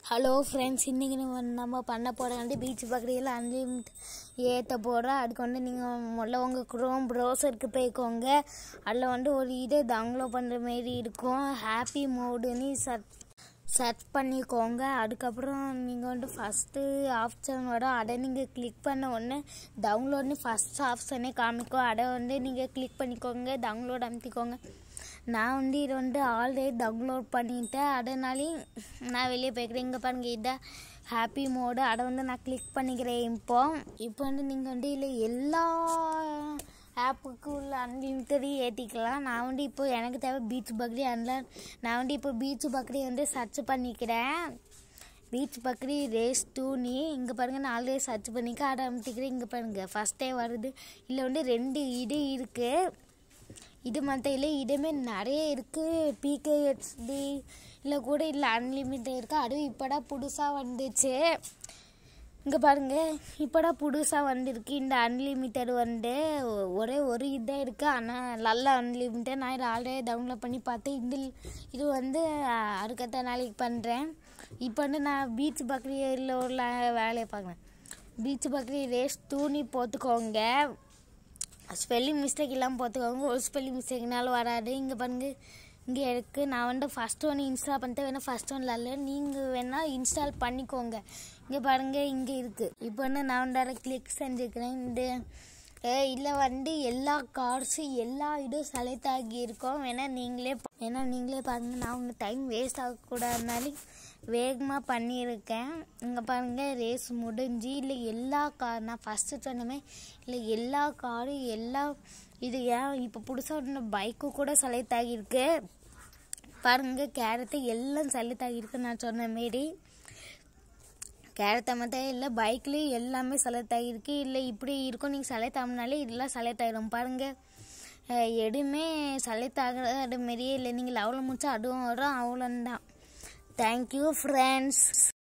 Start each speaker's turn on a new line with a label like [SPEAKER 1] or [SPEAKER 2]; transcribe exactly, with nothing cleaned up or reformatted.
[SPEAKER 1] Hello friends, இன்றைக்கி நம்ம பண்ண போகிற வந்து பீச் பக்கத்தில் அன்லிமிட் ஏற்ற போகிறோம். அதுக்கு வந்து நீங்கள் முதல்ல உங்கள் க்ரோம் ப்ரௌசருக்கு போய்க்கோங்க. அதில் வந்து ஒரு இதை டவுன்லோட் பண்ணுற மாரி இருக்கும். ஹாப்பி மோடுன்னு சர்ச் சர்ச் பண்ணிக்கோங்க. அதுக்கப்புறம் நீங்கள் வந்து ஃபஸ்ட்டு ஆப்ஷன் வரும். அதை நீங்கள் கிளிக் பண்ண உடனே டவுன்லோட்னு ஃபஸ்ட் ஆப்ஷனே காமிக்கும். அதை வந்து நீங்கள் கிளிக் பண்ணிக்கோங்க, டவுன்லோட் அமுத்திக்கோங்க. நான் வந்து இதை வந்து ஆல்ரெடி டவுன்லோட் பண்ணிட்டேன், அதனாலே நான் வெளியே போய்க்கிறேன். இங்கே பாருங்கள், இதை ஹாப்பி மோடு, அதை வந்து நான் கிளிக் பண்ணிக்கிறேன். இப்போ இப்போ வந்து நீங்கள் வந்து இல்லை எல்லா ஆப்புக்கு உள்ள அன்லிமிட்டடி ஏற்றிக்கலாம். நான் வந்து இப்போ எனக்கு தேவை பீச் பக்கரி. அதனால் நான் வந்து இப்போ பீச் பக்கரி வந்து சர்ச் பண்ணிக்கிறேன். பீச் பக்கரி ரேஸ் டூனி இங்கே பாருங்கள், நான் ஆல்ரெடி சர்ச் பண்ணிக்க அதை அமுத்திக்கிறேன். இங்கே பாருங்கள், ஃபஸ்ட்டே வருது. இல்லை வந்து ரெண்டு இது இருக்குது. இது மற்ற இல்லை இதுமே நிறைய இருக்குது. பிகேஹெச்டி இல்லை கூட இல்லை அன்லிமிட்டட் இருக்குது. அதுவும் இப்போடா புதுசாக வந்துச்சு. இங்கே பாருங்கள், இப்போடா புதுசாக வந்துருக்கு. இந்த அன்லிமிட்டட் வந்து ஒரே ஒரு இதாக இருக்குது, ஆனால் நல்ல அன்லிமிட்டட். நான் இதை ஆல்ரெடி டவுன்லோட் பண்ணி பார்த்தேன். இந்த இது வந்து அதுக்கத்த நாளைக்கு பண்ணுறேன். இப்போ வந்து நான் பீச் பக்கரியில் உள்ள வேலையை பார்க்குறேன். பீச் பக்கரி ரேஸ் டூனி போட்டுக்கோங்க. ஸ்பெல்லிங் மிஸ்டேக் இல்லாமல் பார்த்துக்கோங்க. ஒரு ஸ்பெல்லிங் மிஸ்டேக்னாலும் வராது. இங்கே பாருங்கள், இங்கே இருக்குது. நான் வந்து ஃபஸ்ட் ஒன்று இன்ஸ்டால் பண்ணிட்டு வேணால் ஃபஸ்ட் ஒன்றில் இல்லை, நீங்கள் வேணால் இன்ஸ்டால் பண்ணிக்கோங்க. இங்கே பாருங்கள், இங்கே இருக்குது. இப்போ வந்து நான் வந்து அதை கிளிக் செஞ்சுக்கிறேன். இந்த இல்லை வந்து எல்லா கார்ட்ஸும் எல்லா இதுவும் செலக்ட் ஆகியிருக்கோம். வேணால் நீங்களே வேணால் நீங்களே பாருங்கள். நான் உங்கள் டைம் வேஸ்ட் ஆகக்கூடாதுனாலே வேகமாக பண்ணியிருக்கேன். இங்கே பாருங்கள், ரேஸ் முடிஞ்சு இல்லை எல்லா கார் நான் ஃபஸ்ட்டு சொன்னமே இல்லை எல்லா காரும் எல்லா இது ஏன் இப்போ புதுசாக ஒன்று பைக்கு கூட செலக்ட் ஆகியிருக்கு. பாருங்கள், கேரட்டு எல்லாம் செலக்ட் ஆகியிருக்கு. நான் சொன்ன மாரி கேரட்டை மட்டும் இல்லை, பைக்லேயும் எல்லாமே செலக்ட் ஆகியிருக்கு. இல்லை இப்படி இருக்கும், நீங்கள் செலக்ட் ஆகினாலே இதெல்லாம் செலக்ட் ஆகிடும். பாருங்கள், எதுவுமே செலக்ட் ஆகிற அது மாரியே இல்லை. நீங்கள் அவ்வளோ முடிச்சா அதுவும் வரும், அவ்வளோந்தான். Thank you friends.